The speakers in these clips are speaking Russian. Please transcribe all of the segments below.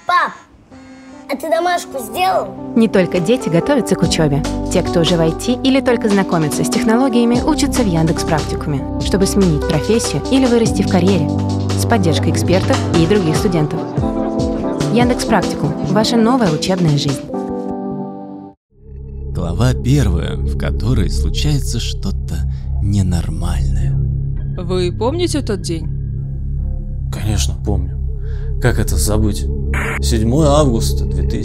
Пап, а ты домашку сделал? Не только дети готовятся к учебе. Те, кто уже в IT или только знакомятся с технологиями, учатся в Яндекс.Практикуме, чтобы сменить профессию или вырасти в карьере. С поддержкой экспертов и других студентов. Яндекс.Практикум – ваша новая учебная жизнь. Глава 1, в которой случается что-то ненормальное. Вы помните тот день? Конечно, помню. Как это забыть? 7 августа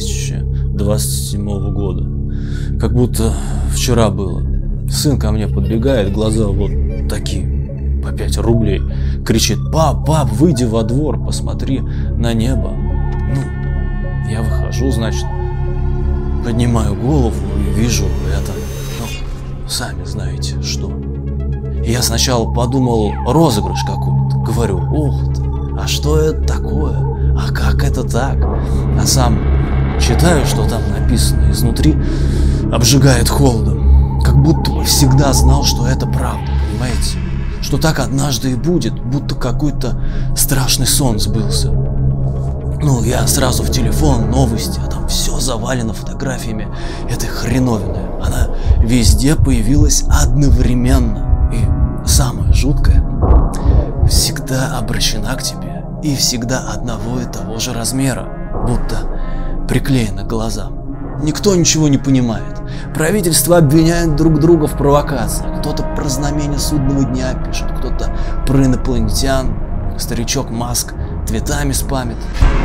2027 года. Как будто вчера было. Сын ко мне подбегает, глаза вот такие, по 5 рублей. Кричит: пап, выйди во двор, посмотри на небо. Ну, я выхожу, значит, поднимаю голову и вижу это. Ну, сами знаете, что. Я сначала подумал, розыгрыш какой-то. Говорю: ух ты, а что это такое? А как это так? А сам читаю, что там написано, изнутри обжигает холодом. Как будто бы всегда знал, что это правда, понимаете? Что так однажды и будет, будто какой-то страшный сон сбылся. Ну, я сразу в телефон, новости, а там все завалено фотографиями этой хреновины. Она везде появилась одновременно. И самое жуткое, всегда обращена к тебе и всегда одного и того же размера, будто приклеена к глазам. Никто ничего не понимает. Правительства обвиняют друг друга в провокациях. Кто-то про знамение судного дня пишет, кто-то про инопланетян. Старичок Маск твитами спамит.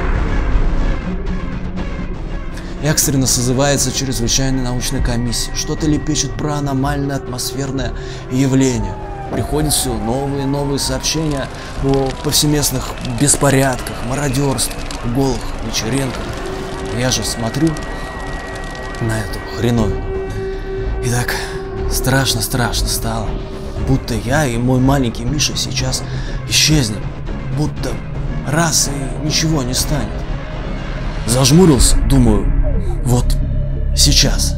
Экстренно созывается чрезвычайная научная комиссия. Что-то лепечет про аномальное атмосферное явление. Приходят все новые и новые сообщения о повсеместных беспорядках, мародерстве, голых вечеринках. Я же смотрю на эту хреновину. И так страшно стало. Будто я и мой маленький Миша сейчас исчезнем. Будто раз и ничего не станет. Зажмурился, думаю, вот сейчас.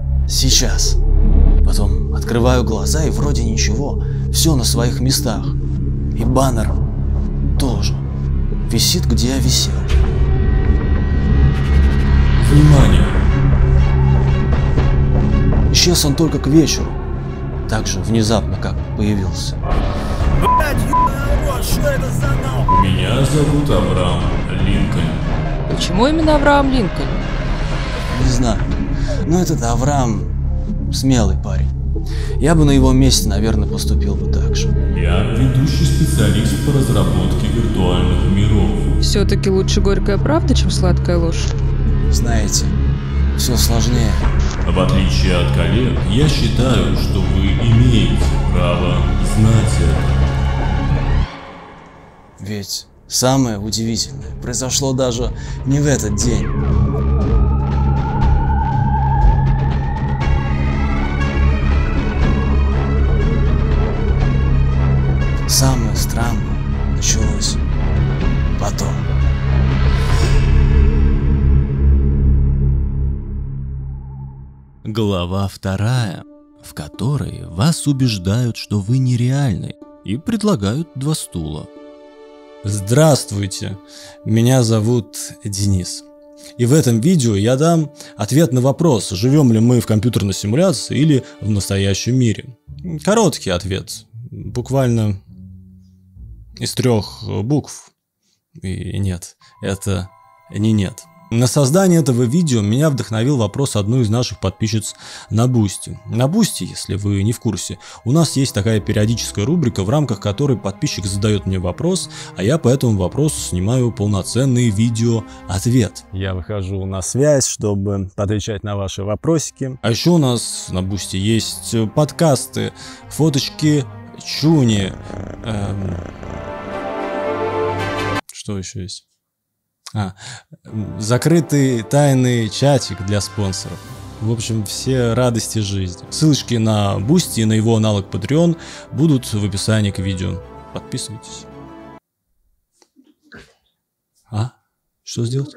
Потом открываю глаза и вроде ничего, все на своих местах. И баннер тоже висит, где я висел. Внимание! Исчез он только к вечеру, так же внезапно, как появился. Меня зовут Авраам Линкольн. Почему именно Авраам Линкольн? Не знаю, но этот Авраам смелый парень. Я бы на его месте, наверное, поступил бы так же. Я ведущий специалист по разработке виртуальных миров. Все-таки лучше горькая правда, чем сладкая ложь. Знаете, все сложнее. В отличие от коллег, я считаю, что вы имеете право знать это. Ведь самое удивительное произошло даже не в этот день. Самое странное началось потом. Глава 2, в которой вас убеждают, что вы нереальны, и предлагают 2 стула. Здравствуйте, меня зовут Денис. И в этом видео я дам ответ на вопрос, живем ли мы в компьютерной симуляции или в настоящем мире. Короткий ответ, буквально из 3 букв. И нет, это не нет. На создание этого видео меня вдохновил вопрос одной из наших подписчиц на Boosty. На Boosty, если вы не в курсе, у нас есть такая периодическая рубрика, в рамках которой подписчик задает мне вопрос, а я по этому вопросу снимаю полноценный видео-ответ. Я выхожу на связь, чтобы отвечать на ваши вопросики. А еще у нас на Boosty есть подкасты, фоточки Чуни. Что еще есть? Закрытый тайный чатик для спонсоров. В общем, все радости жизни. Ссылочки на Boosty и на его аналог Patreon будут в описании к видео. Подписывайтесь. Что сделать?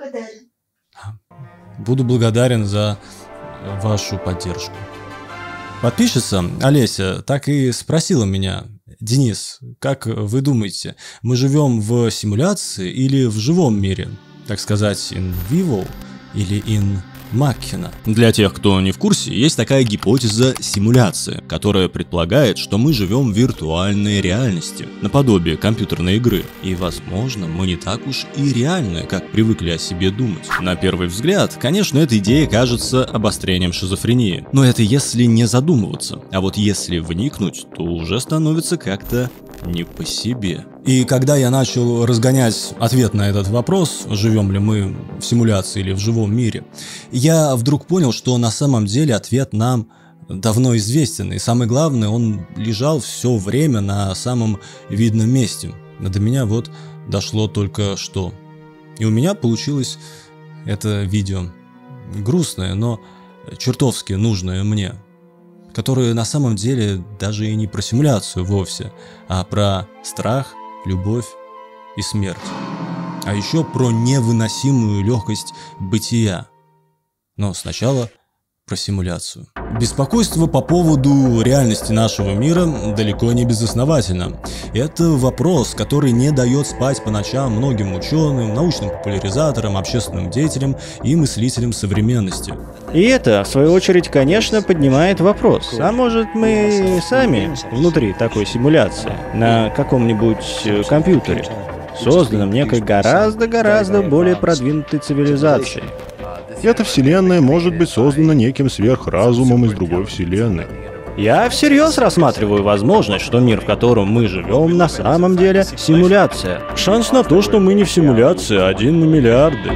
Буду благодарен за вашу поддержку. Подписчица Олеся так и спросила меня: Денис, как вы думаете, мы живем в симуляции или в живом мире? так сказать, in vivo или in machina. Для тех, кто не в курсе, есть такая гипотеза симуляции, которая предполагает, что мы живем в виртуальной реальности, наподобие компьютерной игры. И, возможно, мы не так уж и реальны, как привыкли о себе думать. На первый взгляд, конечно, эта идея кажется обострением шизофрении. Но это если не задумываться. А вот если вникнуть, то уже становится как-то не по себе. И когда я начал разгонять ответ на этот вопрос, живем ли мы в симуляции или в живом мире, я вдруг понял, что на самом деле ответ нам давно известен. И самое главное, он лежал все время на самом видном месте. До меня вот дошло только что. И у меня получилось это видео грустное, но чертовски нужное мне, которые на самом деле даже и не про симуляцию вовсе, а про страх, любовь и смерть. А еще про невыносимую легкость бытия. Но сначала про симуляцию. Беспокойство по поводу реальности нашего мира далеко не безосновательно. Это вопрос, который не дает спать по ночам многим ученым, научным популяризаторам, общественным деятелям и мыслителям современности. И это, в свою очередь, конечно, поднимает вопрос. А может, мы сами внутри такой симуляции, на каком-нибудь компьютере, созданном некой гораздо более продвинутой цивилизацией? Эта вселенная может быть создана неким сверхразумом из другой вселенной. Я всерьез рассматриваю возможность, что мир, в котором мы живем, на самом деле симуляция. Шанс на то, что мы не в симуляции, 1 на миллиарды.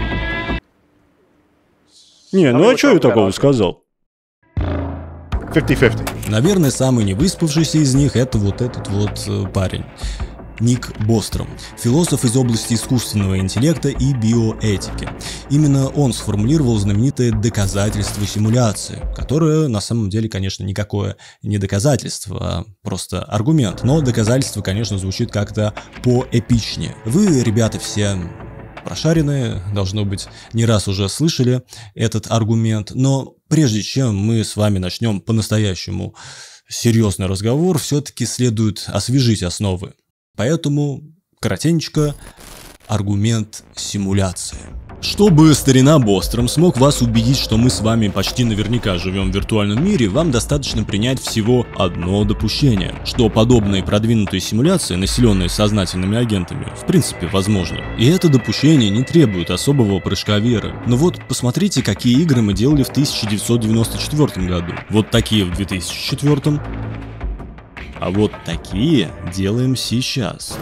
Не, ну а что я такого сказал? 50-50. Наверное, самый невыспавшийся из них — это вот этот вот парень. Ник Бостром, философ из области искусственного интеллекта и биоэтики. Именно он сформулировал знаменитое доказательство симуляции, которое на самом деле, конечно, никакое не доказательство, а просто аргумент. Но доказательство, конечно, звучит как-то поэпичнее. Вы, ребята, все прошаренные, должно быть, не раз уже слышали этот аргумент, но прежде чем мы с вами начнем по-настоящему серьезный разговор, все-таки следует освежить основы. Поэтому, коротенько, аргумент симуляции. Чтобы старина Бостром смог вас убедить, что мы с вами почти наверняка живем в виртуальном мире, вам достаточно принять всего одно допущение, что подобные продвинутые симуляции, населенные сознательными агентами, в принципе возможны. И это допущение не требует особого прыжка веры. Но вот посмотрите, какие игры мы делали в 1994 году. Вот такие в 2004. А вот такие делаем сейчас.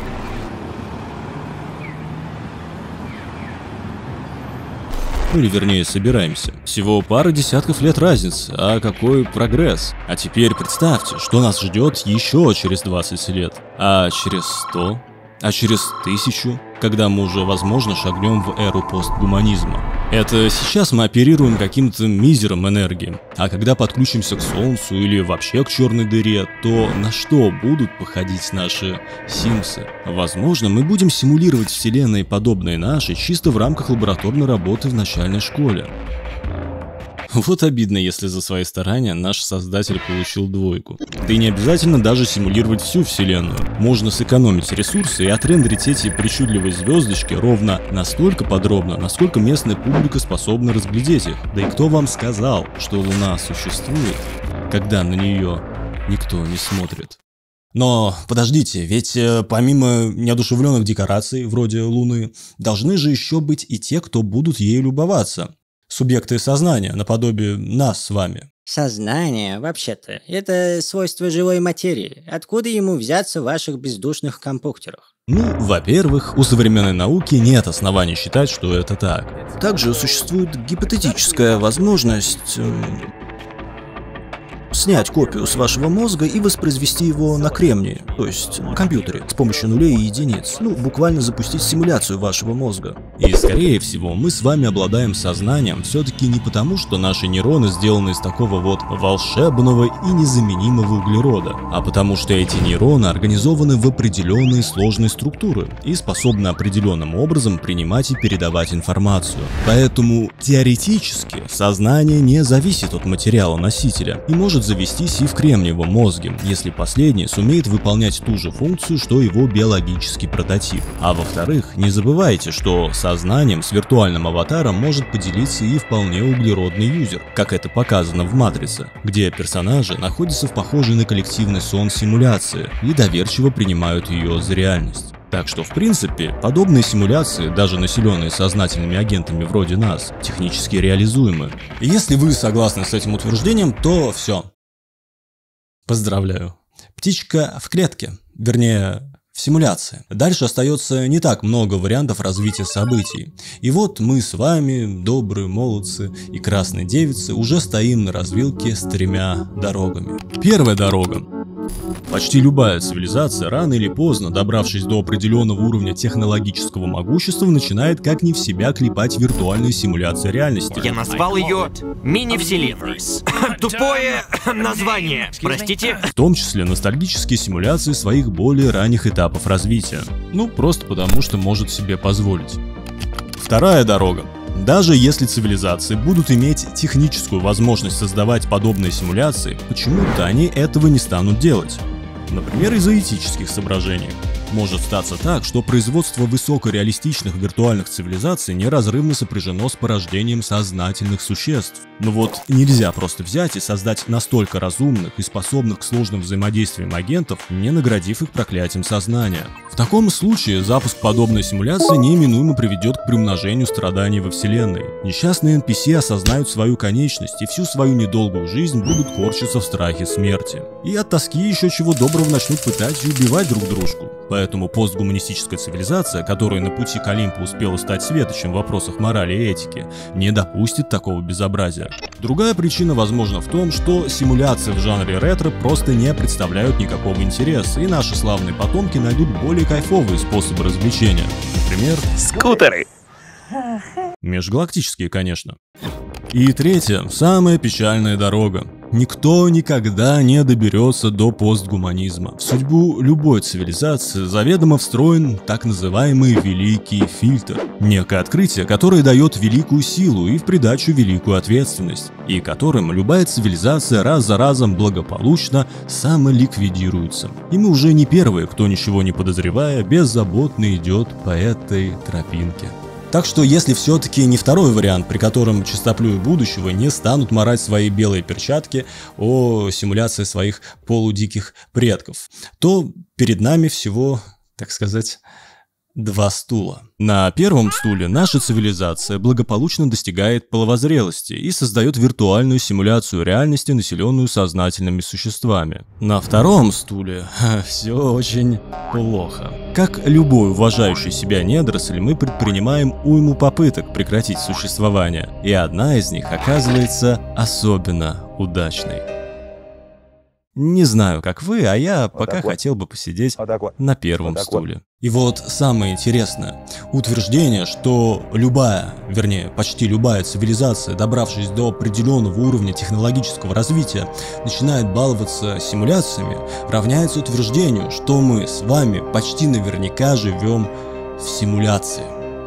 Ну или вернее собираемся. Всего пара десятков лет разницы, а какой прогресс. А теперь представьте, что нас ждет еще через 20 лет, а через 100, а через 1000, когда мы уже, возможно, шагнем в эру постгуманизма. Это сейчас мы оперируем каким-то мизером энергии, а когда подключимся к Солнцу или вообще к черной дыре, то на что будут походить наши симсы? Возможно, мы будем симулировать вселенные, подобные нашей, чисто в рамках лабораторной работы в начальной школе. Вот обидно, если за свои старания наш создатель получил 2. Да и не обязательно даже симулировать всю вселенную. Можно сэкономить ресурсы и отрендерить эти причудливые звездочки ровно настолько подробно, насколько местная публика способна разглядеть их. Да и кто вам сказал, что Луна существует, когда на нее никто не смотрит? Но подождите, ведь помимо неодушевленных декораций вроде Луны, должны же еще быть и те, кто будут ею любоваться. Субъекты сознания, наподобие нас с вами. Сознание, вообще-то, это свойство живой материи. Откуда ему взяться в ваших бездушных компьютерах? Ну, во-первых, у современной науки нет оснований считать, что это так. Также существует гипотетическая возможность снять копию с вашего мозга и воспроизвести его на кремнии, то есть на компьютере, с помощью нулей и единиц. Ну, буквально запустить симуляцию вашего мозга. И, скорее всего, мы с вами обладаем сознанием все-таки не потому, что наши нейроны сделаны из такого вот волшебного и незаменимого углерода, а потому что эти нейроны организованы в определенные сложные структуры и способны определенным образом принимать и передавать информацию. Поэтому теоретически сознание не зависит от материала носителя и может завестись и в кремниевом мозге, если последний сумеет выполнять ту же функцию, что его биологический прототип. А во-вторых, не забывайте, что сознанием с виртуальным аватаром может поделиться и вполне углеродный юзер, как это показано в «Матрице», где персонажи находятся в похожей на коллективный сон симуляции и доверчиво принимают ее за реальность. Так что, в принципе, подобные симуляции, даже населенные сознательными агентами вроде нас, технически реализуемы. И если вы согласны с этим утверждением, то все. Поздравляю. Птичка в клетке, вернее, в симуляции. Дальше остается не так много вариантов развития событий. И вот мы с вами, добрые молодцы и красные девицы, уже стоим на развилке с 3 дорогами. Первая дорога. Почти любая цивилизация, рано или поздно, добравшись до определенного уровня технологического могущества, начинает как не в себя клепать виртуальные симуляции реальности. Я назвал ее мини-вселенной. Тупое название, простите. В том числе ностальгические симуляции своих более ранних этапов развития. Ну, просто потому, что может себе позволить. Вторая дорога. Даже если цивилизации будут иметь техническую возможность создавать подобные симуляции, почему-то они этого не станут делать. Например, из-за этических соображений. Может статься так, что производство высокореалистичных виртуальных цивилизаций неразрывно сопряжено с порождением сознательных существ. Но вот нельзя просто взять и создать настолько разумных и способных к сложным взаимодействиям агентов, не наградив их проклятием сознания. В таком случае запуск подобной симуляции неминуемо приведет к приумножению страданий во Вселенной. Несчастные NPC осознают свою конечность и всю свою недолгую жизнь будут корчиться в страхе смерти. И от тоски еще чего доброго начнут пытать и убивать друг дружку. Поэтому постгуманистическая цивилизация, которая на пути к Олимпу успела стать светочем в вопросах морали и этики, не допустит такого безобразия. Другая причина, возможно, в том, что симуляции в жанре ретро просто не представляют никакого интереса, и наши славные потомки найдут более кайфовые способы развлечения. Например, скутеры. Межгалактические, конечно. И третья, самая печальная дорога. Никто никогда не доберется до постгуманизма. В судьбу любой цивилизации заведомо встроен так называемый великий фильтр. Некое открытие, которое дает великую силу и в придачу великую ответственность, и которым любая цивилизация раз за разом благополучно самоликвидируется. И мы уже не первые, кто, ничего не подозревая, беззаботно идет по этой тропинке. Так что если все-таки не второй вариант, при котором чистоплюи будущего не станут марать свои белые перчатки о симуляции своих полудиких предков, то перед нами всего, так сказать, 2 стула. На первом стуле наша цивилизация благополучно достигает половозрелости и создает виртуальную симуляцию реальности, населенную сознательными существами. На втором стуле все очень плохо. Как любой уважающий себя недоросль, мы предпринимаем уйму попыток прекратить существование, и одна из них оказывается особенно удачной. Не знаю, как вы, а я пока хотел бы посидеть на первом стуле. И вот самое интересное. Утверждение, что любая, вернее, почти любая цивилизация, добравшись до определенного уровня технологического развития, начинает баловаться симуляциями, равняется утверждению, что мы с вами почти наверняка живем в симуляции.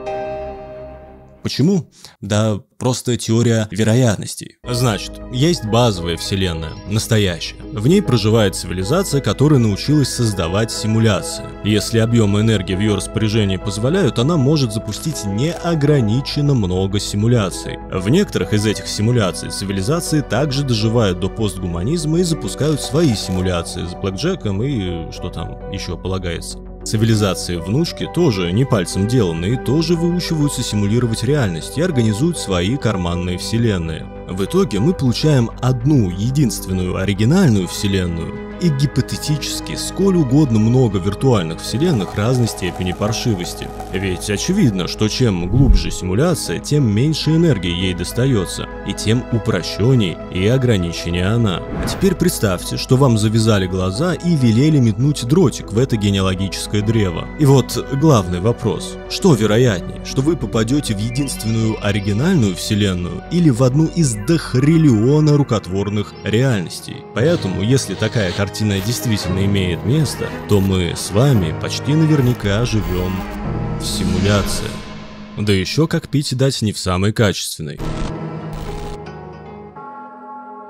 Почему? Да просто теория вероятностей. Значит, есть базовая вселенная, настоящая. В ней проживает цивилизация, которая научилась создавать симуляции. Если объемы энергии в ее распоряжении позволяют, она может запустить неограниченно много симуляций. В некоторых из этих симуляций цивилизации также доживают до постгуманизма и запускают свои симуляции с блэкджеком и что там еще полагается. Цивилизации-внучки тоже не пальцем деланы и тоже выучиваются симулировать реальность и организуют свои карманные вселенные. В итоге мы получаем одну единственную оригинальную вселенную и гипотетически сколь угодно много виртуальных вселенных разной степени паршивости. Ведь очевидно, что чем глубже симуляция, тем меньше энергии ей достается, и тем упрощенней и ограниченнее она. А теперь представьте, что вам завязали глаза и велели метнуть дротик в это генеалогическое древо. И вот главный вопрос. Что вероятнее, что вы попадете в единственную оригинальную вселенную или в одну из дохриллиона рукотворных реальностей? Поэтому, если такая картина действительно имеет место, то мы с вами почти наверняка живем в симуляции. Да еще как пить дать не в самой качественной.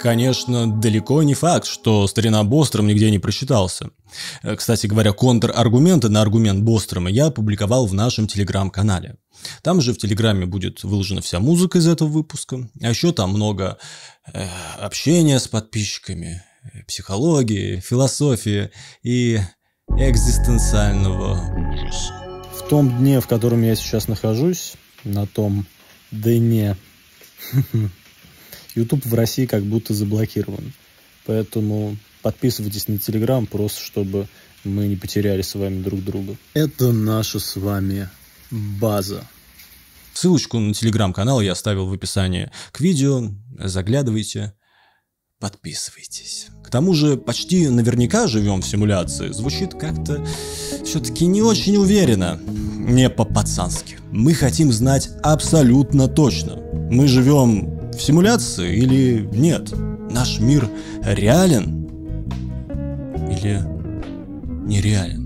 конечно, далеко не факт, что старина Бостром нигде не прочитался. Кстати говоря, контраргументы на аргумент Бострома я опубликовал в нашем телеграм-канале. Там же в телеграме будет выложена вся музыка из этого выпуска. А еще там много общения с подписчиками, психологии, философии и экзистенциального ужаса. В том дне, в котором я сейчас нахожусь, на том дне, YouTube в России как будто заблокирован. Поэтому подписывайтесь на Телеграм, просто чтобы мы не потеряли с вами друг друга. Это наша с вами база. Ссылочку на телеграм-канал я оставил в описании к видео. Заглядывайте, подписывайтесь. К тому же почти наверняка живем в симуляции. Звучит как-то все-таки не очень уверенно. Не по-пацански. Мы хотим знать абсолютно точно. Мы живем в симуляции или нет? Наш мир реален или нереален?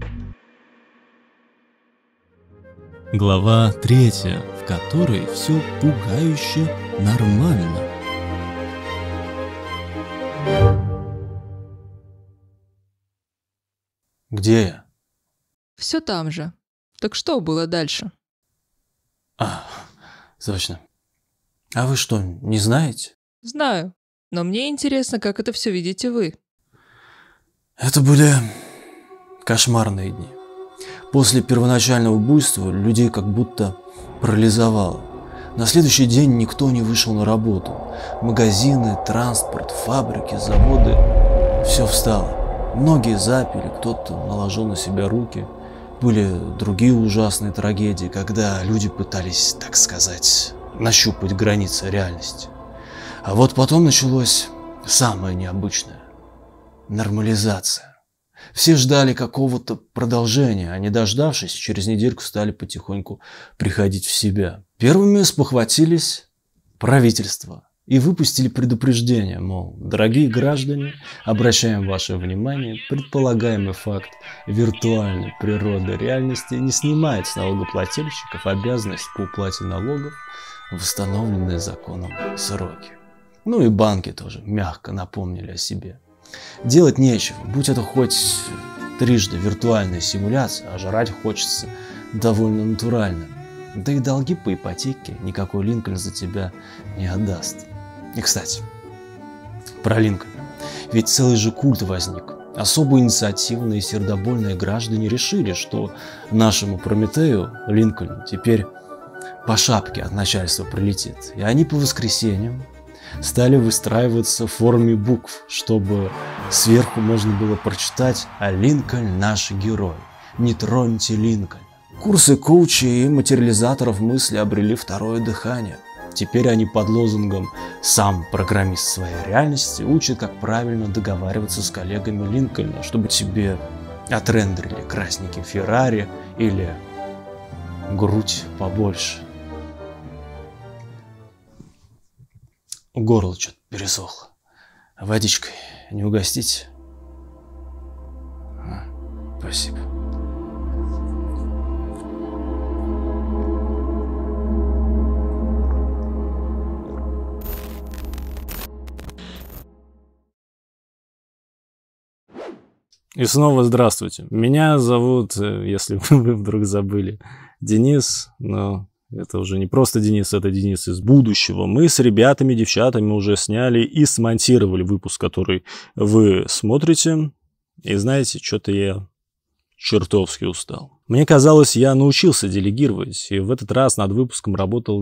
Глава 3, в которой все пугающе нормально. Где я? Все там же. Так что было дальше? Точно. А вы что, не знаете? Знаю. Но мне интересно, как это все видите вы. Это были кошмарные дни. После первоначального буйства людей как будто парализовало. На следующий день никто не вышел на работу. Магазины, транспорт, фабрики, заводы – все встало. Многие запили, кто-то наложил на себя руки. Были другие ужасные трагедии, когда люди пытались, так сказать, нащупать границы реальности. А вот потом началось самое необычное – нормализация. Все ждали какого-то продолжения, а не дождавшись, через недельку стали потихоньку приходить в себя. Первыми спохватились правительство и выпустили предупреждение, мол, дорогие граждане, обращаем ваше внимание, предполагаемый факт виртуальной природы реальности не снимает с налогоплательщиков обязанность по уплате налогов в установленные законом сроки. Ну и банки тоже мягко напомнили о себе. Делать нечего, будь это хоть трижды виртуальная симуляция, а жрать хочется довольно натурально. Да и долги по ипотеке никакой Линкольн за тебя не отдаст. И, кстати, про Линкольна. Ведь целый же культ возник. Особо инициативные и сердобольные граждане решили, что нашему Прометею Линкольн теперь по шапке от начальства прилетит. И они по воскресеньям стали выстраиваться в форме букв, чтобы сверху можно было прочитать «А Линкольн наш герой, не троньте Линкольна». Курсы коучей и материализаторов мысли обрели второе дыхание. Теперь они под лозунгом «Сам программист своей реальности» учат, как правильно договариваться с коллегами Линкольна, чтобы тебе отрендерили красненький Феррари или грудь побольше. Горло что-то пересохло. Водичкой не угостите? Спасибо. И снова здравствуйте. Меня зовут, если вы вдруг забыли, Денис, но это уже не просто Денис, это Денис из будущего. Мы с ребятами, девчатами уже сняли и смонтировали выпуск, который вы смотрите. И знаете, что-то я чертовски устал. Мне казалось, я научился делегировать, и в этот раз над выпуском работал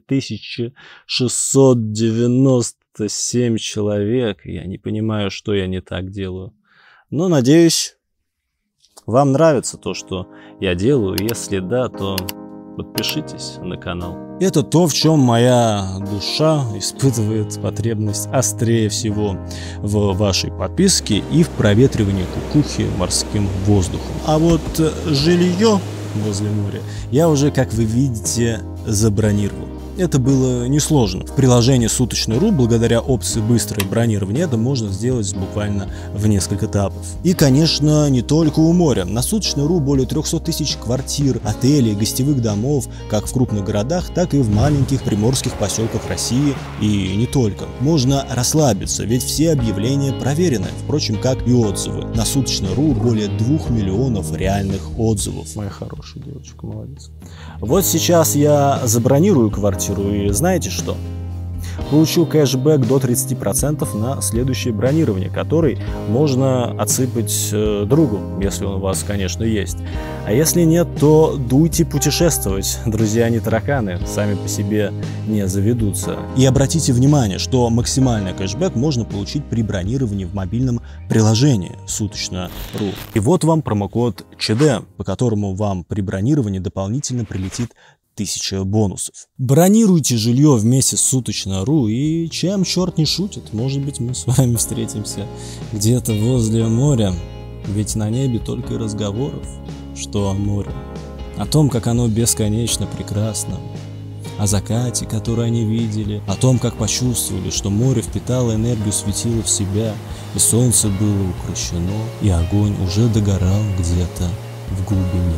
2697 человек. Я не понимаю, что я не так делаю. Но, надеюсь, вам нравится то, что я делаю. Если да, то подпишитесь на канал. Это то, в чем моя душа испытывает потребность острее всего в вашей подписке и в проветривании кукухи морским воздухом. А вот жилье возле моря я уже, как вы видите, забронировал. это было несложно. В приложении Суточный.ру, благодаря опции «Быстрое бронирование», это можно сделать буквально в несколько этапов. И, конечно, не только у моря. На Суточный.ру более 300 тысяч квартир, отелей, гостевых домов, как в крупных городах, так и в маленьких приморских поселках России, и не только. Можно расслабиться, ведь все объявления проверены, впрочем, как и отзывы. На Суточный.ру более 2 миллионов реальных отзывов. Моя хорошая девочка, молодец. Вот сейчас я забронирую квартиру, и знаете что? Получу кэшбэк до 30% на следующее бронирование, который можно отсыпать другу, если он у вас, конечно, есть. А если нет, то дуйте путешествовать. Друзья не тараканы, сами по себе не заведутся. И обратите внимание, что максимальный кэшбэк можно получить при бронировании в мобильном приложении Суточно.ру. И вот вам промокод ЧД, по которому вам при бронировании дополнительно прилетит 1000 бонусов. Бронируйте жилье вместе с Суточно.ру, и чем черт не шутит, может быть, мы с вами встретимся где-то возле моря, ведь на небе только и разговоров, что о море, о том, как оно бесконечно прекрасно, о закате, который они видели, о том, как почувствовали, что море впитало энергию светила в себя, и солнце было укрощено, и огонь уже догорал где-то в глубине.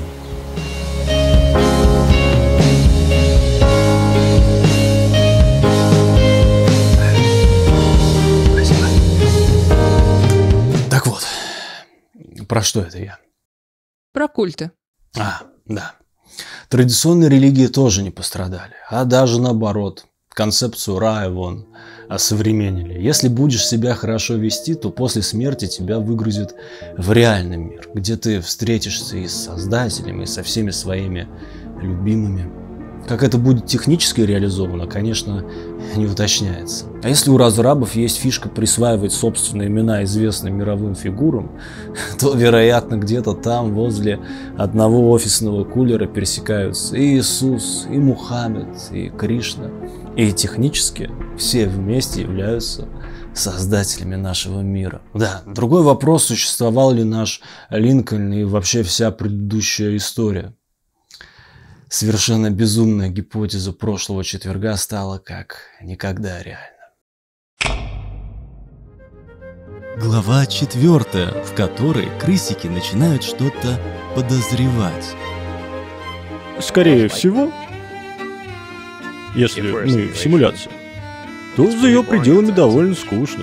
Так вот, про что это я? Про культы. Да. Традиционные религии тоже не пострадали, а даже наоборот. Концепцию рая вон осовременили. Если будешь себя хорошо вести, то после смерти тебя выгрузят в реальный мир, где ты встретишься и с Создателем, и со всеми своими любимыми. Как это будет технически реализовано, конечно, не уточняется. А если у разрабов есть фишка присваивать собственные имена известным мировым фигурам, то, вероятно, где-то там, возле одного офисного кулера пересекаются и Иисус, и Мухаммед, и Кришна. И технически все вместе являются создателями нашего мира. Да, другой вопрос, существовал ли наш Линкольн и вообще вся предыдущая история. Совершенно безумная гипотеза прошлого четверга стала как никогда реально. Глава 4, в которой крысики начинают что-то подозревать. Скорее всего, если мы в симуляции, то за ее пределами довольно скучно.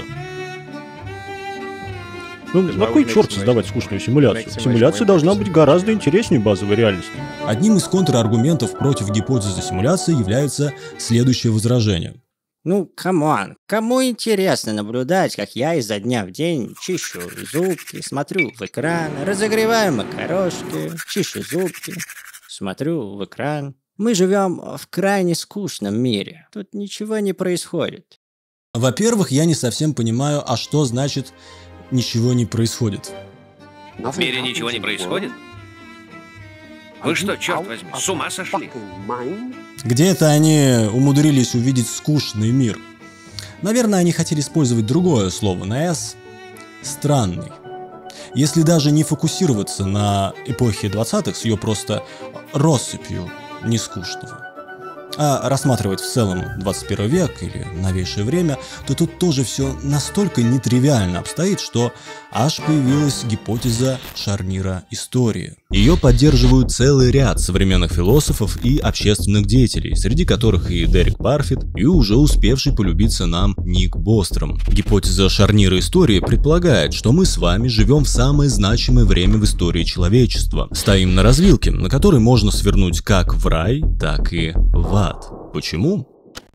Ну, на кой черт создавать скучную симуляцию? Симуляция должна быть гораздо интереснее базовой реальности. Одним из контраргументов против гипотезы симуляции является следующее возражение. Ну, камон, кому интересно наблюдать, как я изо дня в день чищу зубки, смотрю в экран, разогреваю макарошки, чищу зубки, смотрю в экран. Мы живем в крайне скучном мире. Тут ничего не происходит. Во-первых, я не совсем понимаю, а что значит «ничего не происходит». В мире ничего не происходит? Вы что, черт возьми, с ума сошли? Где это они умудрились увидеть скучный мир? Наверное, они хотели использовать другое слово на «с» – «странный». Если даже не фокусироваться на эпохе 20-х с ее просто россыпью нескучного, а рассматривать в целом 21 век или новейшее время, то тут тоже все настолько нетривиально обстоит, что аж появилась гипотеза шарнира истории. Ее поддерживают целый ряд современных философов и общественных деятелей, среди которых и Дерек Парфит, и уже успевший полюбиться нам Ник Бостром. Гипотеза шарнира истории предполагает, что мы с вами живем в самое значимое время в истории человечества. Стоим на развилке, на которой можно свернуть как в рай, так и в ад. Почему?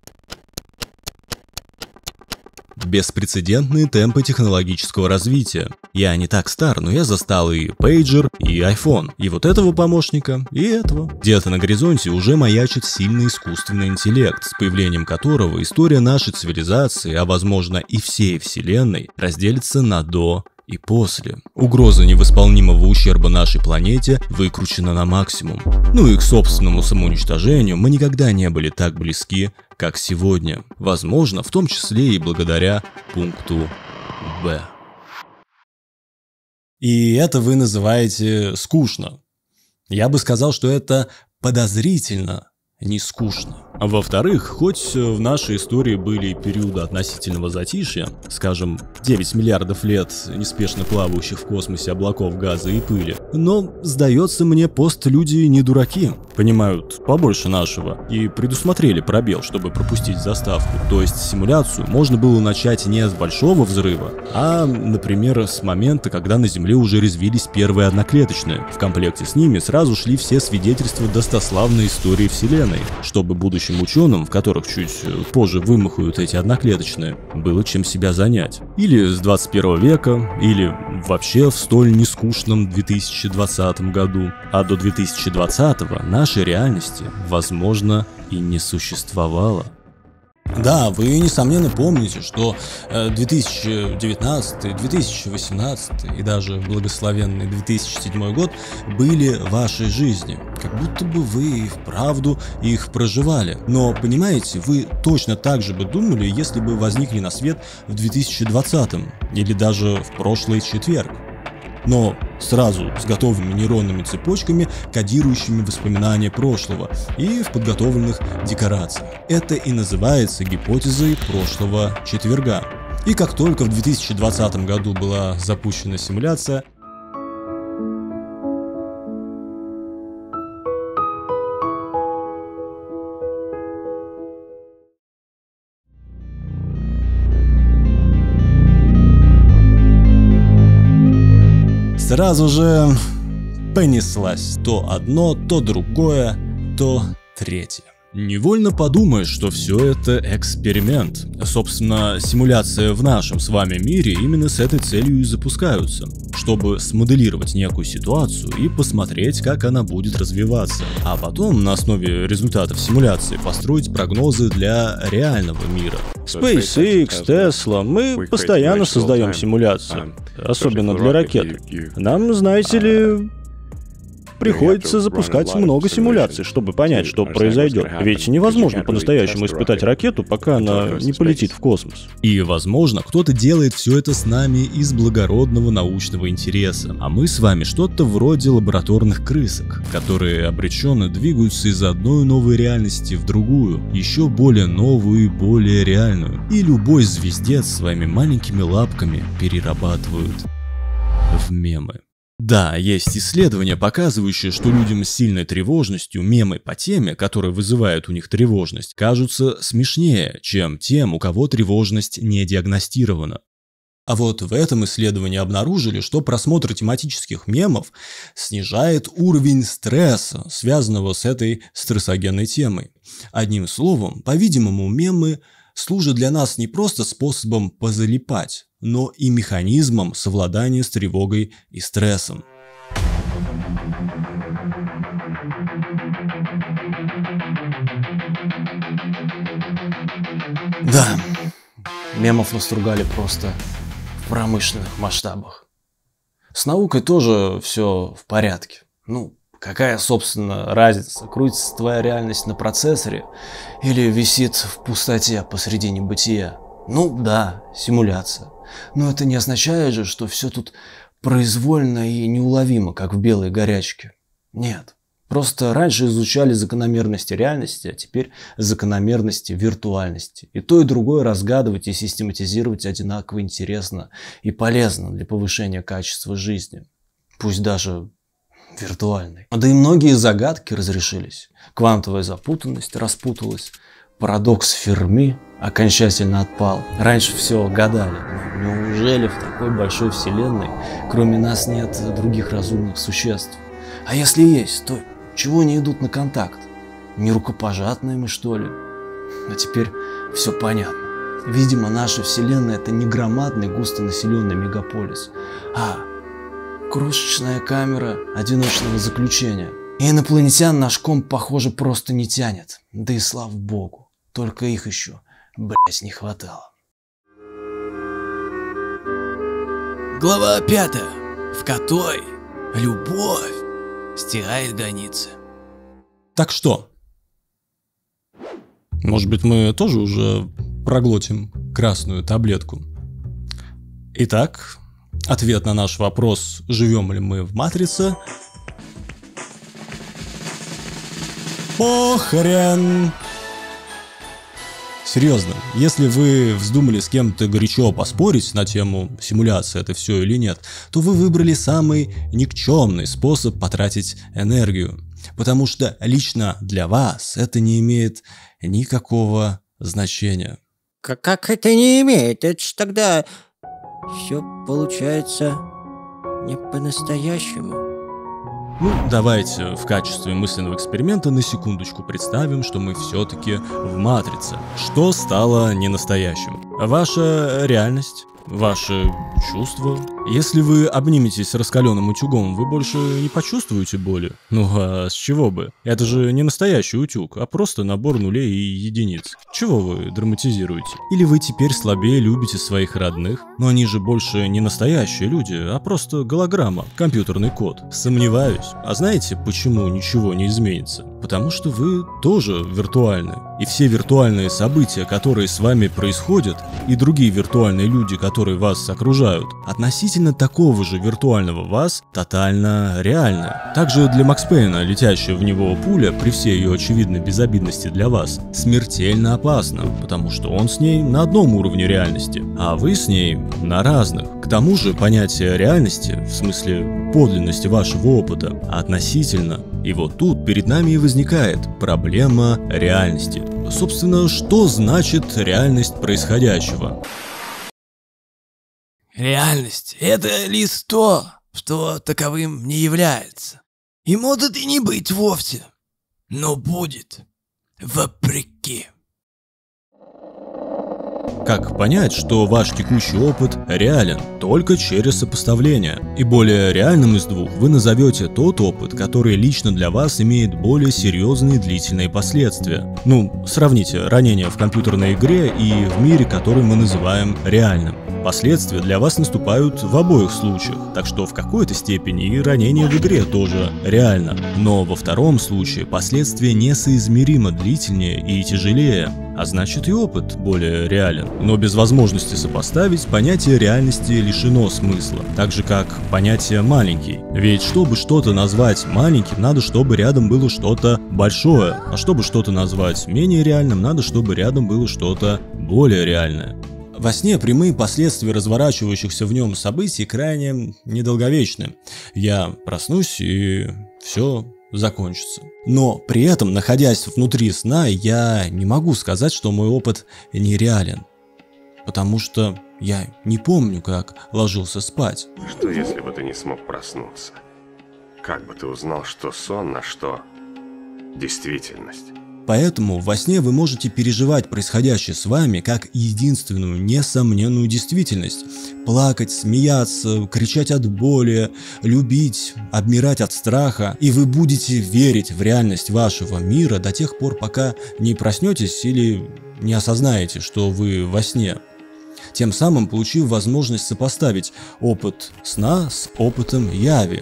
Беспрецедентные темпы технологического развития. Я не так стар, но я застал и пейджер, и iPhone, и вот этого помощника, и этого. Где-то на горизонте уже маячит сильный искусственный интеллект, с появлением которого история нашей цивилизации, а возможно и всей Вселенной, разделится на до и после. Угроза невосполнимого ущерба нашей планете выкручена на максимум. Ну и к собственному самоуничтожению мы никогда не были так близки, как сегодня. Возможно, в том числе и благодаря пункту Б. И это вы называете скучно. Я бы сказал, что это подозрительно не скучно. Во-вторых, хоть в нашей истории были периоды относительного затишья, скажем, 9 миллиардов лет неспешно плавающих в космосе облаков газа и пыли, но, сдается мне, постлюди не дураки, понимают побольше нашего и предусмотрели пробел, чтобы пропустить заставку. То есть симуляцию можно было начать не с большого взрыва, а, например, с момента, когда на Земле уже резвились первые одноклеточные. В комплекте с ними сразу шли все свидетельства достославной истории Вселенной, чтобы будущим ученым, в которых чуть позже вымахают эти одноклеточные, было чем себя занять. Или с 21 века, или вообще в столь нескучном 2020 году. А до 2020 нашей реальности, возможно, и не существовало. Да, вы, несомненно, помните, что 2019, 2018 и даже благословенный 2007 год были в вашей жизни. Как будто бы вы и вправду их проживали. Но, понимаете, вы точно так же бы думали, если бы возникли на свет в 2020 или даже в прошлый четверг. Но сразу с готовыми нейронными цепочками, кодирующими воспоминания прошлого и в подготовленных декорациях. Это и называется гипотезой прошлого четверга. И как только в 2020 году была запущена симуляция, сразу же понеслась то одно, то другое, то третье. Невольно подумаешь, что все это эксперимент. Собственно, симуляции в нашем с вами мире именно с этой целью и запускаются, чтобы смоделировать некую ситуацию и посмотреть, как она будет развиваться. А потом на основе результатов симуляции построить прогнозы для реального мира. SpaceX, Tesla, мы постоянно создаем симуляции, особенно для ракет. Нам, знаете ли, приходится запускать много симуляций, чтобы понять, что произойдет. Ведь невозможно по-настоящему испытать ракету, пока она не полетит в космос. И, возможно, кто-то делает все это с нами из благородного научного интереса. А мы с вами что-то вроде лабораторных крысок, которые обреченно двигаются из одной новой реальности в другую, еще более новую и более реальную. И любой звездец своими маленькими лапками перерабатывают в мемы. Да, есть исследования, показывающие, что людям с сильной тревожностью мемы по теме, которые вызывают у них тревожность, кажутся смешнее, чем тем, у кого тревожность не диагностирована. А вот в этом исследовании обнаружили, что просмотр тематических мемов снижает уровень стресса, связанного с этой стрессогенной темой. Одним словом, по-видимому, мемы служат для нас не просто способом позалипать, но и механизмом совладания с тревогой и стрессом. Да, мемов настругали просто в промышленных масштабах. С наукой тоже все в порядке. Ну, какая, собственно, разница, крутится твоя реальность на процессоре или висит в пустоте посреди небытия? Ну да, симуляция. Но это не означает же, что все тут произвольно и неуловимо, как в белой горячке. Нет. Просто раньше изучали закономерности реальности, а теперь закономерности виртуальности. И то, и другое разгадывать и систематизировать одинаково интересно и полезно для повышения качества жизни. Пусть даже виртуальной. Да и многие загадки разрешились. Квантовая запутанность распуталась. Парадокс Ферми окончательно отпал. Раньше все гадали. Неужели в такой большой вселенной кроме нас нет других разумных существ? А если есть, то чего не идут на контакт? Не рукопожатные мы, что ли? А теперь все понятно. Видимо, наша вселенная — это не громадный густонаселенный мегаполис, а крошечная камера одиночного заключения. И инопланетян наш комп, похоже, просто не тянет. Да и слава богу. Только их еще, блять, не хватало. Глава 5, в которой любовь стирает границы. Так что? Может быть, мы тоже уже проглотим красную таблетку? Итак, ответ на наш вопрос, живем ли мы в матрице. Похрен! Серьезно, если вы вздумали с кем-то горячо поспорить на тему симуляции это все или нет, то вы выбрали самый никчемный способ потратить энергию. Потому что лично для вас это не имеет никакого значения. Как это не имеет? Это ж тогда все получается не по-настоящему. Ну, давайте в качестве мысленного эксперимента на секундочку представим, что мы все-таки в матрице. Что стало ненастоящим? Ваша реальность? Ваши чувства? Если вы обниметесь с раскаленным утюгом, вы больше не почувствуете боли? Ну а с чего бы? Это же не настоящий утюг, а просто набор нулей и единиц. Чего вы драматизируете? Или вы теперь слабее любите своих родных? Но они же больше не настоящие люди, а просто голограмма, компьютерный код. Сомневаюсь. А знаете, почему ничего не изменится? Потому что вы тоже виртуальны. И все виртуальные события, которые с вами происходят, и другие виртуальные люди, которые вас окружают, относительно такого же виртуального вас тотально реальны. Также для Макс Пейна летящая в него пуля, при всей ее очевидной безобидности для вас, смертельно опасна, потому что он с ней на одном уровне реальности, а вы с ней на разных. К тому же понятие реальности, в смысле подлинности вашего опыта, относительно. И вот тут перед нами и возникает проблема реальности. Собственно, что значит реальность происходящего? Реальность — это лишь то, что таковым не является. И может и не быть вовсе, но будет вопреки. Как понять, что ваш текущий опыт реален? Только через сопоставление. И более реальным из двух вы назовете тот опыт, который лично для вас имеет более серьезные длительные последствия. Ну, сравните ранение в компьютерной игре и в мире, который мы называем реальным. Последствия для вас наступают в обоих случаях, так что в какой-то степени и ранение в игре тоже реально. Но во втором случае последствия несоизмеримо длительнее и тяжелее, а значит и опыт более реален. Но без возможности сопоставить, понятие реальности лишено смысла, так же как понятие маленький. Ведь чтобы что-то назвать маленьким, надо, чтобы рядом было что-то большое, а чтобы что-то назвать менее реальным, надо, чтобы рядом было что-то более реальное. Во сне прямые последствия разворачивающихся в нем событий крайне недолговечны. Я проснусь и все закончится. Но при этом, находясь внутри сна, я не могу сказать, что мой опыт нереален. Потому что я не помню, как ложился спать. Что если бы ты не смог проснуться? Как бы ты узнал, что сон, а что действительность? Поэтому во сне вы можете переживать происходящее с вами как единственную несомненную действительность. Плакать, смеяться, кричать от боли, любить, обмирать от страха. И вы будете верить в реальность вашего мира до тех пор, пока не проснетесь или не осознаете, что вы во сне. Тем самым получив возможность сопоставить опыт сна с опытом яви.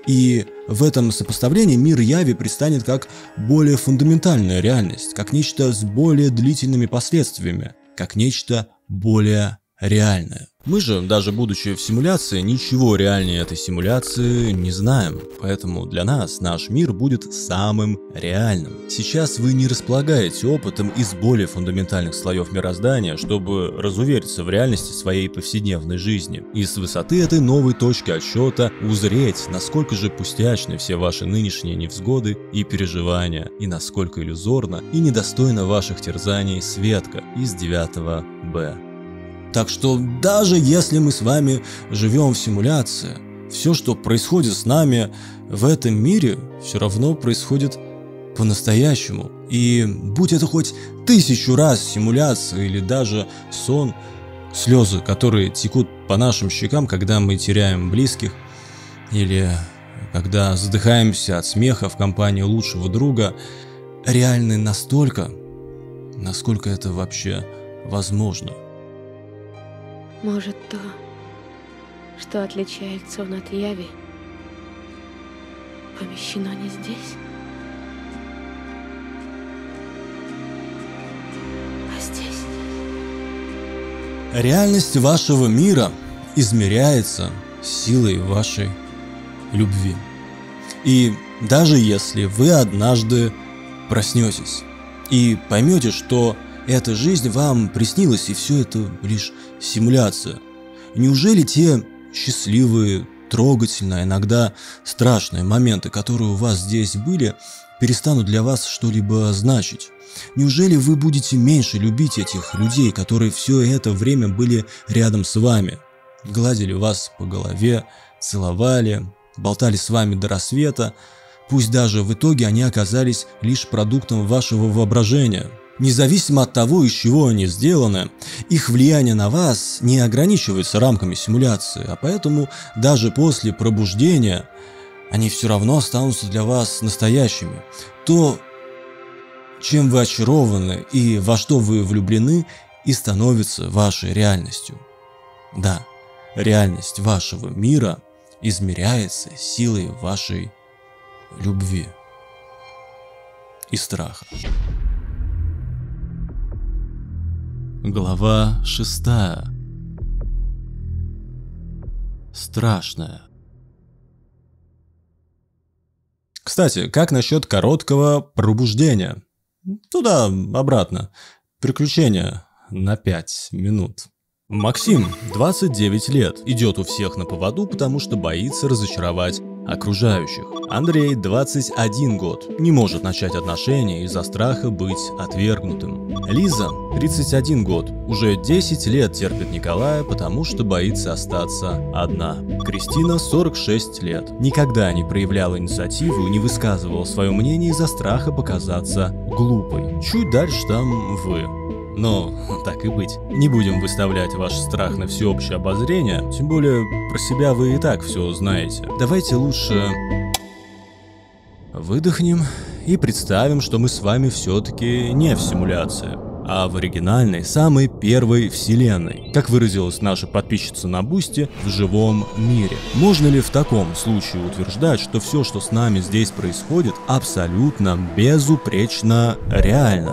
И в этом сопоставлении мир яви предстанет как более фундаментальная реальность, как нечто с более длительными последствиями, как нечто более реальное. Мы же, даже будучи в симуляции, ничего реальнее этой симуляции не знаем, поэтому для нас наш мир будет самым реальным. Сейчас вы не располагаете опытом из более фундаментальных слоев мироздания, чтобы разувериться в реальности своей повседневной жизни, и с высоты этой новой точки отсчета узреть, насколько же пустячны все ваши нынешние невзгоды и переживания, и насколько иллюзорна и недостойна ваших терзаний Светка из 9 Б. Так что даже если мы с вами живем в симуляции, все, что происходит с нами в этом мире, все равно происходит по-настоящему. И будь это хоть 1000 раз симуляция или даже сон, слезы, которые текут по нашим щекам, когда мы теряем близких, или когда задыхаемся от смеха в компании лучшего друга, реальны настолько, насколько это вообще возможно. Может, то, что отличает сон от яви, помещено не здесь, а здесь. Реальность вашего мира измеряется силой вашей любви. И даже если вы однажды проснетесь и поймете, что эта жизнь вам приснилась, и все это лишь симуляция? Неужели те счастливые, трогательные, иногда страшные моменты, которые у вас здесь были, перестанут для вас что-либо значить? Неужели вы будете меньше любить этих людей, которые все это время были рядом с вами, гладили вас по голове, целовали, болтали с вами до рассвета, пусть даже в итоге они оказались лишь продуктом вашего воображения? Независимо от того, из чего они сделаны, их влияние на вас не ограничивается рамками симуляции, а поэтому даже после пробуждения они все равно останутся для вас настоящими. То, чем вы очарованы и во что вы влюблены, и становится вашей реальностью. Да, реальность вашего мира измеряется силой вашей любви и страха. Глава 6. Страшная. Кстати, как насчет короткого пробуждения? Туда-обратно. Приключения на 5 минут. Максим, 29 лет, идет у всех на поводу, потому что боится разочаровать окружающих. Андрей, 21 год, не может начать отношения из-за страха быть отвергнутым. Лиза, 31 год, уже 10 лет терпит Николая, потому что боится остаться одна. Кристина, 46 лет, никогда не проявляла инициативу и не высказывала свое мнение из-за страха показаться глупой. Чуть дальше там вы. Но, так и быть, не будем выставлять ваш страх на всеобщее обозрение, тем более про себя вы и так все знаете. Давайте лучше выдохнем и представим, что мы с вами все-таки не в симуляции, а в оригинальной, самой первой вселенной, как выразилась наша подписчица на Бусти, в живом мире. Можно ли в таком случае утверждать, что все, что с нами здесь происходит, абсолютно безупречно реально?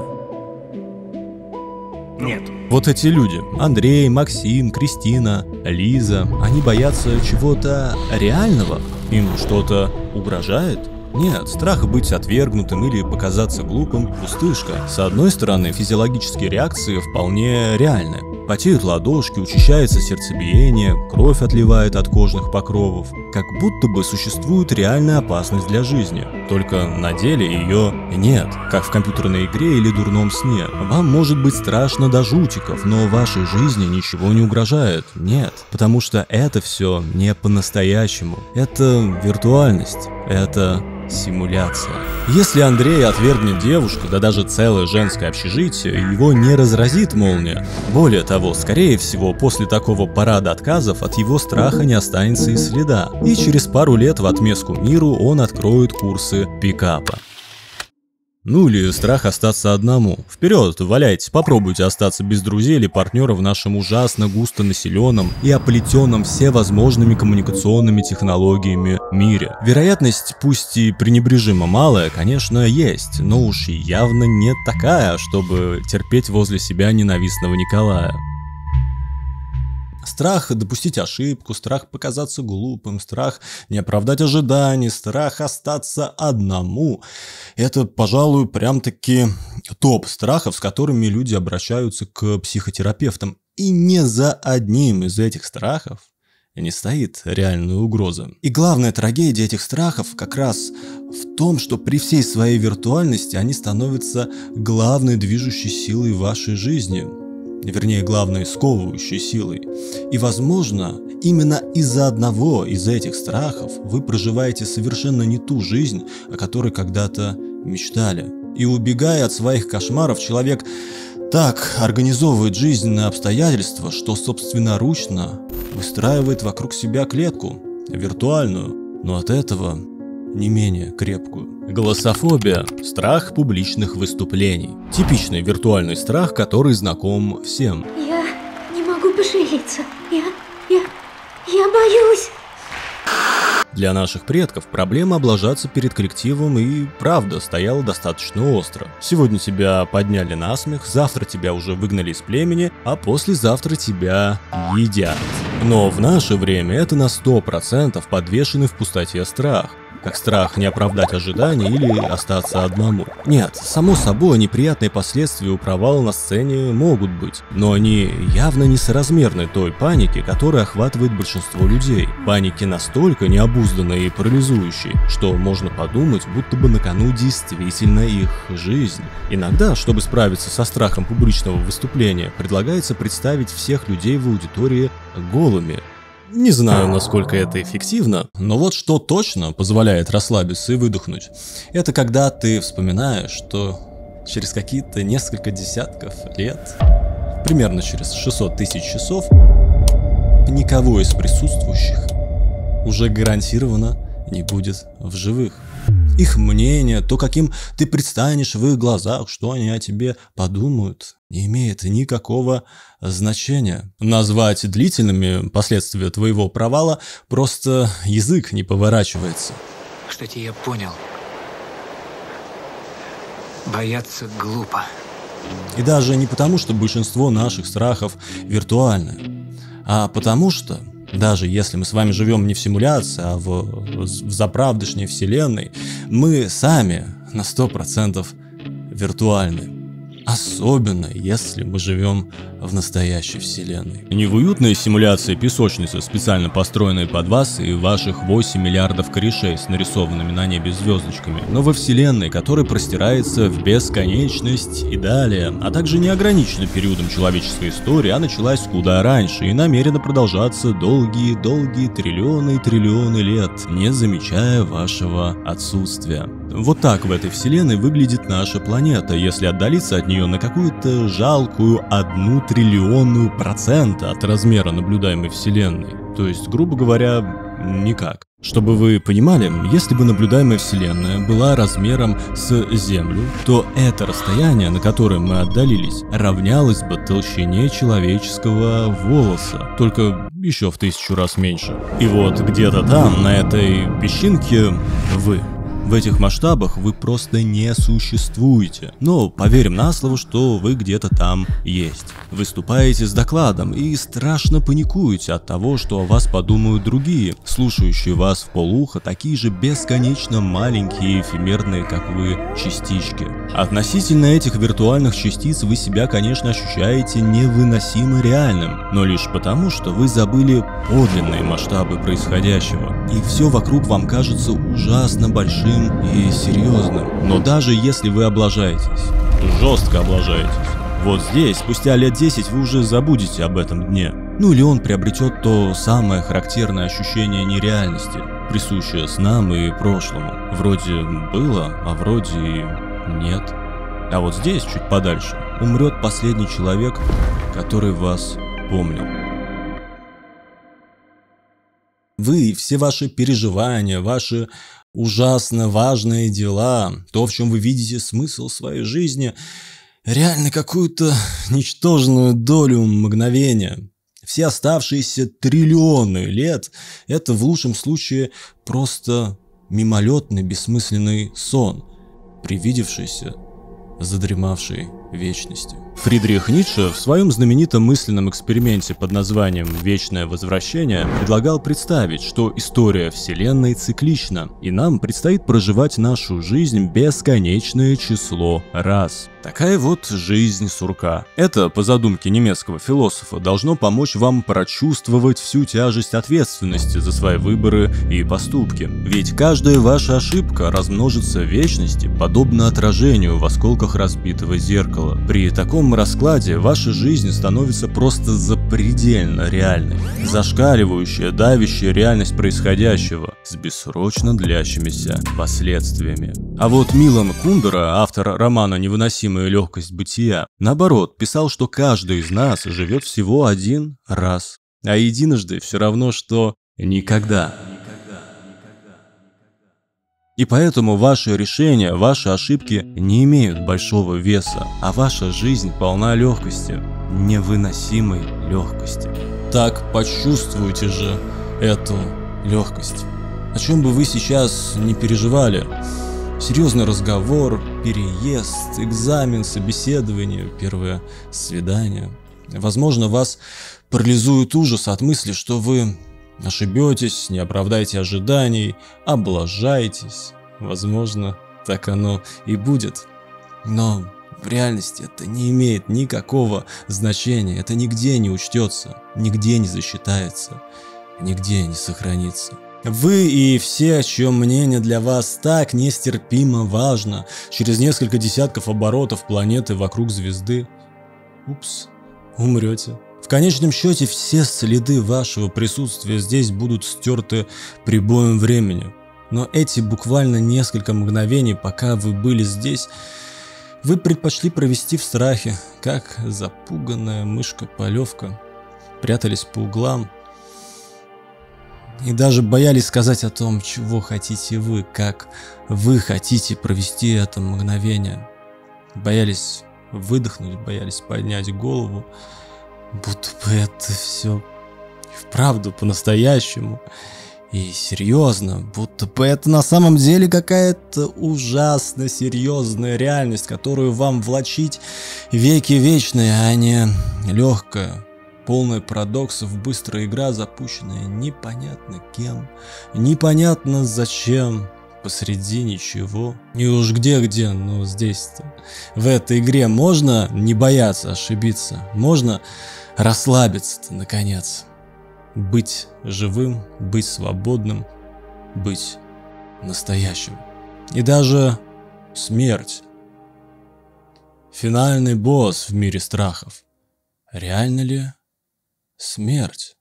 Нет. Вот эти люди, Андрей, Максим, Кристина, Лиза, они боятся чего-то реального? Им что-то угрожает? Нет, страх быть отвергнутым или показаться глупым – пустышка. С одной стороны, физиологические реакции вполне реальны. Потеют ладошки, учащается сердцебиение, кровь отливает от кожных покровов. Как будто бы существует реальная опасность для жизни. Только на деле ее нет, как в компьютерной игре или дурном сне. Вам может быть страшно до жутиков, но вашей жизни ничего не угрожает. Нет, потому что это все не по-настоящему. Это виртуальность. Это симуляция. Если Андрей отвергнет девушку, да даже целое женское общежитие, его не разразит молния. Более того, скорее всего, после такого парада отказов от его страха не останется и следа. И через пару лет в отместку миру он откроет курсы пикапа. Ну или страх остаться одному. Вперед, валяйте, попробуйте остаться без друзей или партнера в нашем ужасно густонаселенном и оплетенном всевозможными коммуникационными технологиями мире. Вероятность, пусть и пренебрежимо малая, конечно, есть, но уж явно не такая, чтобы терпеть возле себя ненавистного Николая. Страх допустить ошибку, страх показаться глупым, страх не оправдать ожиданий, страх остаться одному. Это, пожалуй, прям-таки топ страхов, с которыми люди обращаются к психотерапевтам. И не за одним из этих страхов не стоит реальная угроза. И главная трагедия этих страхов как раз в том, что при всей своей виртуальности они становятся главной движущей силой вашей жизни. Вернее, главной сковывающей силой. И, возможно, именно из-за одного из этих страхов вы проживаете совершенно не ту жизнь, о которой когда-то мечтали. И убегая от своих кошмаров, человек так организовывает жизненные обстоятельства, что собственноручно выстраивает вокруг себя клетку, виртуальную, но от этого не менее крепкую. Голософобия – страх публичных выступлений. Типичный виртуальный страх, который знаком всем. Я не могу пошевелиться. Я боюсь. Для наших предков проблема облажаться перед коллективом и правда стояла достаточно остро. Сегодня тебя подняли на смех, завтра тебя уже выгнали из племени, а послезавтра тебя едят. Но в наше время это на 100% подвешенный в пустоте страх. Как страх не оправдать ожидания или остаться одному. Нет, само собой, неприятные последствия у провала на сцене могут быть, но они явно несоразмерны той панике, которая охватывает большинство людей. Паники настолько необузданной и парализующей, что можно подумать, будто бы на кону действительно их жизнь. Иногда, чтобы справиться со страхом публичного выступления, предлагается представить всех людей в аудитории голыми. Не знаю, насколько это эффективно, но вот что точно позволяет расслабиться и выдохнуть, это когда ты вспоминаешь, что через какие-то несколько десятков лет, примерно через 600 тысяч часов, никого из присутствующих уже гарантированно не будет в живых. Их мнение, то, каким ты предстанешь в их глазах, что они о тебе подумают, не имеет никакого значения. Назвать длительными последствия твоего провала просто язык не поворачивается. Кстати, я понял. Бояться глупо. И даже не потому, что большинство наших страхов виртуальны, а потому что даже если мы с вами живем не в симуляции, а в заправдышней вселенной, мы сами на 100% виртуальны. Особенно, если мы живем в настоящей вселенной. Не в уютной симуляции песочницы, специально построенной под вас и ваших 8 миллиардов корешей с нарисованными на небе звездочками, но во вселенной, которая простирается в бесконечность и далее, а также не ограничена периодом человеческой истории, а началась куда раньше и намерена продолжаться долгие-долгие триллионы и триллионы лет, не замечая вашего отсутствия. Вот так в этой вселенной выглядит наша планета, если отдалиться от нее на какую-то жалкую 1/100000% от размера наблюдаемой вселенной. То есть, грубо говоря, никак. Чтобы вы понимали, если бы наблюдаемая вселенная была размером с Землю, то это расстояние, на которое мы отдалились, равнялось бы толщине человеческого волоса, только еще в 1000 раз меньше. И вот где-то там, на этой песчинке, вы. В этих масштабах вы просто не существуете. Но поверим на слово, что вы где-то там есть. Выступаете с докладом и страшно паникуете от того, что о вас подумают другие, слушающие вас вполуха, такие же бесконечно маленькие и эфемерные, как вы, частички. Относительно этих виртуальных частиц вы себя, конечно, ощущаете невыносимо реальным, но лишь потому, что вы забыли подлинные масштабы происходящего. И все вокруг вам кажется ужасно большим и серьезным. Но даже если вы облажаетесь, жестко облажаетесь, вот здесь, спустя лет 10, вы уже забудете об этом дне. Ну или он приобретет то самое характерное ощущение нереальности, присущее снам и прошлому. Вроде было, а вроде и нет. А вот здесь, чуть подальше, умрет последний человек, который вас помнил. Вы, все ваши переживания, ваши ужасно важные дела, то, в чем вы видите смысл своей жизни, реально какую-то ничтожную долю мгновения. Все оставшиеся триллионы лет – это в лучшем случае просто мимолетный бессмысленный сон, привидевшийся задремавшей вечности. Фридрих Ницше в своем знаменитом мысленном эксперименте под названием «Вечное возвращение» предлагал представить, что история Вселенной циклична, и нам предстоит проживать нашу жизнь бесконечное число раз. Такая вот жизнь сурка. Это, по задумке немецкого философа, должно помочь вам прочувствовать всю тяжесть ответственности за свои выборы и поступки. Ведь каждая ваша ошибка размножится в вечности, подобно отражению в осколках разбитого зеркала. При таком раскладе ваша жизнь становится просто запредельно реальной, зашкаливающая, давящая реальность происходящего с бессрочно длящимися последствиями. А вот Милан Кундера, автор романа «Невыносимая легкость бытия», наоборот, писал, что каждый из нас живет всего один раз, а единожды все равно, что никогда. И поэтому ваши решения, ваши ошибки не имеют большого веса, а ваша жизнь полна легкости, невыносимой легкости. Так почувствуйте же эту легкость. О чем бы вы сейчас не переживали, серьезный разговор, переезд, экзамен, собеседование, первое свидание. Возможно, вас парализует ужас от мысли, что вы ошибетесь, не оправдаете ожиданий, облажаетесь. Возможно, так оно и будет. Но в реальности это не имеет никакого значения, это нигде не учтется, нигде не засчитается, нигде не сохранится. Вы и все, чье мнение для вас так нестерпимо важно, через несколько десятков оборотов планеты вокруг звезды, умрете. В конечном счете все следы вашего присутствия здесь будут стерты прибоем времени. Но эти буквально несколько мгновений, пока вы были здесь, вы предпочли провести в страхе, как запуганная мышка-полевка, прятались по углам и даже боялись сказать о том, чего хотите вы, как вы хотите провести это мгновение. Боялись выдохнуть, боялись поднять голову, будто бы это все вправду по-настоящему и серьезно, будто бы это на самом деле какая-то ужасно серьезная реальность, которую вам влачить веки вечные, а не легкая, полная парадоксов, быстрая игра, запущенная непонятно кем, непонятно зачем, посреди ничего. И уж где-где, но здесь-то, в этой игре можно не бояться ошибиться, можно расслабиться-то наконец. Быть живым, быть свободным, быть настоящим. И даже смерть. Финальный босс в мире страхов. Реально ли смерть?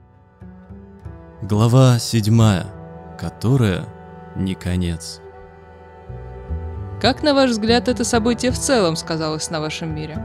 Глава 7, которая не конец. Как, на ваш взгляд, это событие в целом сказалось на вашем мире?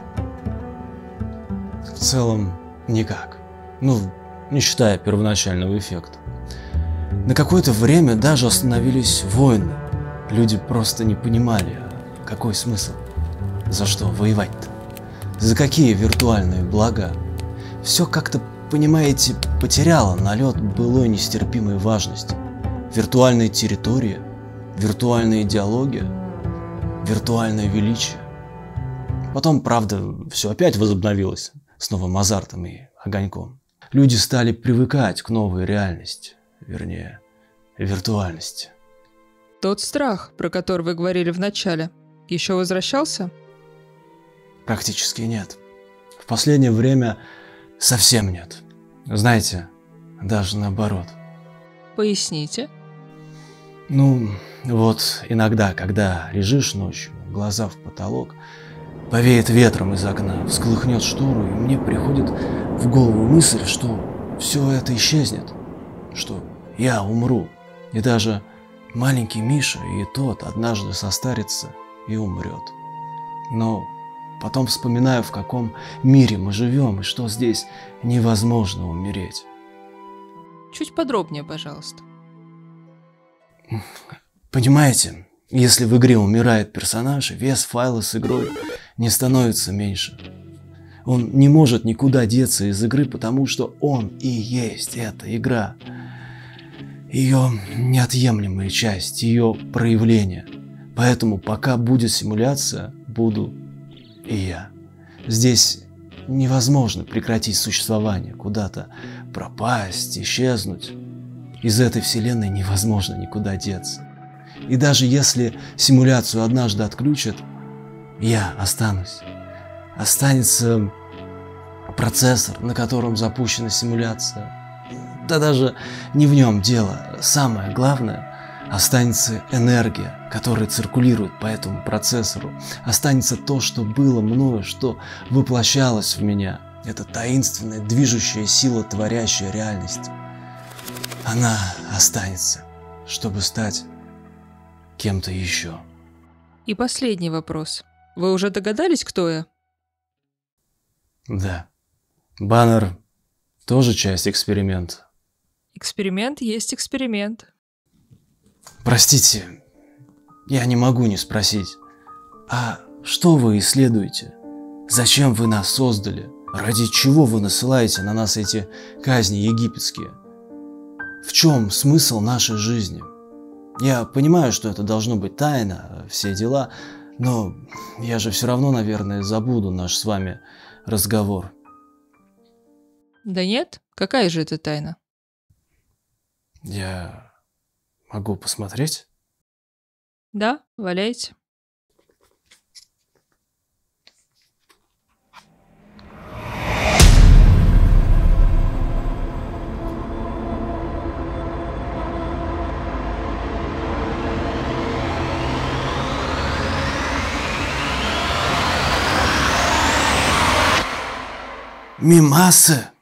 В целом никак. Не считая первоначального эффекта. На какое-то время даже остановились войны. Люди просто не понимали, какой смысл. За что воевать-то? За какие виртуальные блага? Все как-то, понимаете, потеряло налет былой нестерпимой важности. Виртуальная территория, виртуальная идеология, виртуальное величие. Потом, правда, все опять возобновилось с новым азартом и огоньком. Люди стали привыкать к новой реальности, вернее, виртуальности. Тот страх, про который вы говорили в начале, еще возвращался? Практически нет. В последнее время совсем нет. Знаете, даже наоборот. Поясните. Вот иногда, когда лежишь ночью, глаза в потолок, повеет ветром из окна, всколыхнет штору, и мне приходит в голову мысль, что все это исчезнет, что я умру, и даже маленький Миша и тот однажды состарится и умрет. Но потом вспоминаю, в каком мире мы живем, и что здесь невозможно умереть. Чуть подробнее, пожалуйста. Понимаете, если в игре умирает персонаж, вес файла с игрой не становится меньше. Он не может никуда деться из игры, потому что он и есть эта игра. Ее неотъемлемая часть, ее проявление. Поэтому пока будет симуляция, буду и я. Здесь невозможно прекратить существование, куда-то пропасть, исчезнуть. Из этой вселенной невозможно никуда деться. И даже если симуляцию однажды отключат, я останусь. Останется процессор, на котором запущена симуляция. Да даже не в нем дело. Самое главное, останется энергия, которая циркулирует по этому процессору. Останется то, что было мною, что воплощалось в меня. Это таинственная движущая сила, творящая реальность. Она останется, чтобы стать кем-то еще. И последний вопрос. Вы уже догадались, кто я? Да. Баннер тоже часть эксперимента. Эксперимент есть эксперимент. Простите, я не могу не спросить. А что вы исследуете? Зачем вы нас создали? Ради чего вы насылаете на нас эти казни египетские? В чем смысл нашей жизни? Я понимаю, что это должно быть тайна, все дела, но я же все равно, наверное, забуду наш с вами разговор. Да нет, какая же это тайна? Я могу посмотреть? Да, валяйте. Мимаса